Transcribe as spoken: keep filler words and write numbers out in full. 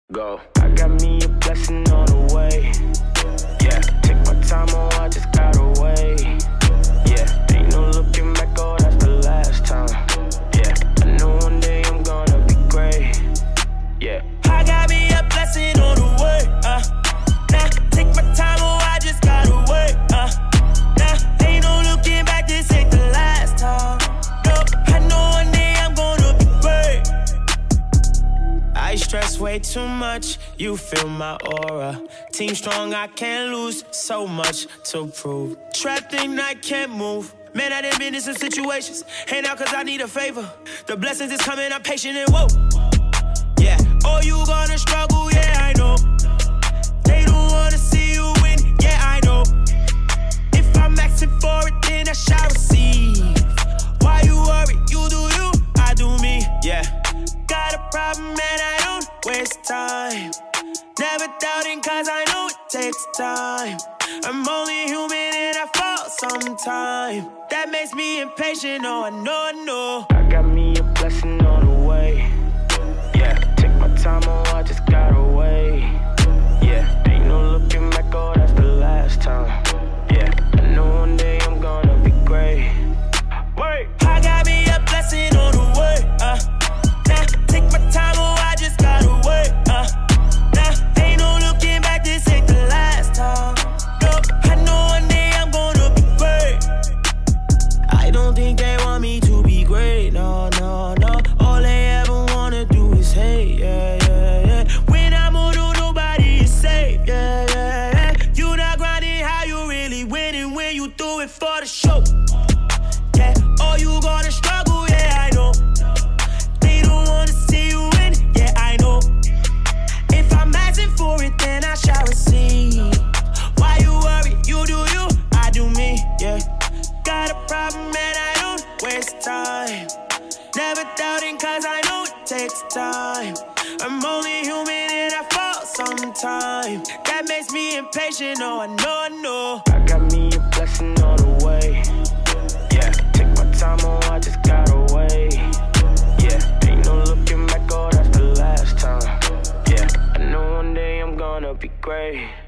Go. I got me a blessing on the way. Yeah, take my time, oh, I just got away. Yeah, ain't no looking back, oh, that's the last time. Yeah, I know one day I'm gonna be great. Yeah, I got me a blessing on the way. Uh, nah, take my time, oh, I just got away. Uh, nah, ain't no looking back, this ain't the last time. No, I know one day I'm gonna be great. I stress way too much, you feel my aura. Team strong, I can't lose, so much to prove. Trapped in, I can't move. Man, I done been in some situations. Hey, now cause I need a favor. The blessings is coming, I'm patient and whoa. Yeah, oh, you gonna struggle, yeah, I know. They don't wanna see you win, yeah, I know. If I'm asking for it, then I shall receive. Why you worry? You do you, I do me, yeah. Got a problem and I don't waste time. Never doubting cause I know it takes time. I'm only human and I fall sometime. That makes me impatient, oh I know, I know. I got me a blessing on the way. Yeah, take my time, oh, I just got away. Yeah, ain't no looking back, oh, that's the last time. Yeah, I know one day I'm gonna be great. Wait, I got me a blessing on the way. Uh, nah, take my time, oh, I just got away. Uh, nah, ain't no looking back, this ain't the last time. No, I know one day I'm gonna be great. I don't think they want me to be great, no, no, no. All they ever wanna do is hate, yeah, yeah, yeah. When I'm older, nobody is safe, yeah, yeah, yeah. You not grinding how you really winning when you do it for the show. Yeah, oh, you gonna struggle, yeah, I know. They don't wanna see you win, yeah, I know. If I'm asking for it, then I shall receive. Why you worry? You do you, I do me, yeah. Got a problem and I don't waste time. Never doubting cause I know it takes time. I'm only human and I fall sometime. That makes me impatient, oh I know, I know. I got me a blessing on the way. Yeah, take my time, oh, I just got away. Yeah, ain't no looking back, oh, that's the last time. Yeah, I know one day I'm gonna be great.